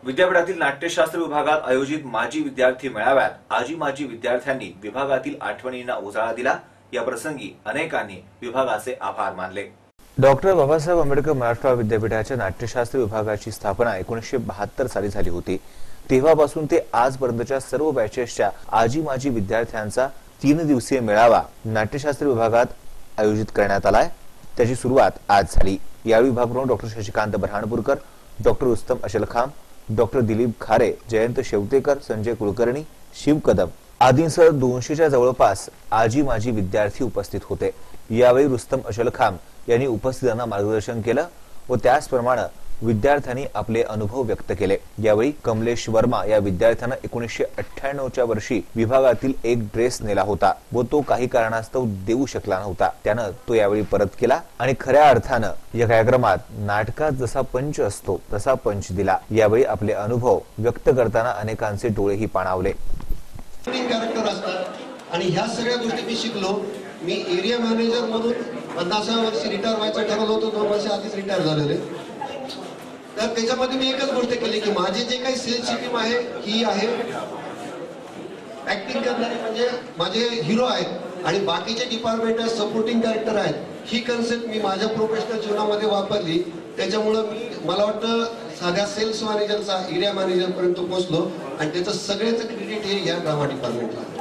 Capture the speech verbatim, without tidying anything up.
विद्यापीठातील नाट्यशास्त्र विभागात आयोजित माजी विद्यार्थी मेळाव्यात आजी माजी विद्यार्थ्यांनी विभागातील आठवणींना उजाळा दिला। या प्रसंगी अनेकांनी विभागाचे आभार मानले। डॉक्टर बाबासाहेब आंबेडकर मराठवाडा विद्यापीठाच्या नाट्यशास्त्र विभागाची स्थापना एकोणीसशे बहात्तर साली झाली होती। तेव्हापासून ते आजपर्यंतच्या सर्व बॅचेसच्या आजी माजी विद्यार्थ्यांचा तीन दिवसीय मेळावा नाट्यशास्त्र विभागात आयोजित करण्यात आलाय। त्याची सुरुवात आज झाली। यावेळी विभाग प्रमुख doctor Shashikant Barhanpurkar, doctor Rustam Ashalkham, doctor Dilip Khare, Jayant शेवतेकर, Sanjay Kulkarni, Shiv Kadam आदींसह दोनशेच्या जवळपास आजी माजी विद्यार्थी उपस्थित होते। यावेळी रुस्तम अशलखाम यांनी उपस्थितांना मार्गदर्शन केलं व त्याचप्रमाणे विद्यार्थ्यांनी आपले अनुभव व्यक्त केले। यावेळी कमलेश वर्मा या विद्यार्थ्यानं एकोणीसशे अठ्ठ्याण्णवच्या वर्षी विभागातील एक ड्रेस नेला होता व तो काही कारणास्तव देऊ शकला नव्हता। त्यानं तो यावेळी परत केला आणि खऱ्या अर्थानं या कार्यक्रमात नाटकात जसा पंच असतो तसा पंच दिला। यावेळी आपले अनुभव व्यक्त करताना अनेकांचे डोळेही पाणावले। कॅरेक्टर असतात आणि ह्या सगळ्या गोष्टी मी शिकलो। मी एरिया मॅनेजर म्हणून पन्नासाव्या वर्षी रिटायर व्हायचं ठरवलं होतं, दोन वर्ष आधीच रिटायर झालेले। तर त्याच्यामध्ये मी एकच गोष्ट केली की माझे जे काही सेल्सची टीम आहे ही आहे ऍक्टिंग करणारे म्हणजे माझे हिरो आहेत आणि बाकीचे डिपार्टमेंट सपोर्टिंग कॅरेक्टर आहेत। ही कन्सेप्ट मी माझ्या प्रोफेशनल जीवनामध्ये वापरली। त्याच्यामुळे मी मला वाटतं साध्या सेल्स मॅनेजरचा एरिया मॅनेजर पर्यंत पोहोचलो आणि त्याचं सगळ्याचं क्रेडिट हे या ड्रामा डिपार्टमेंटला।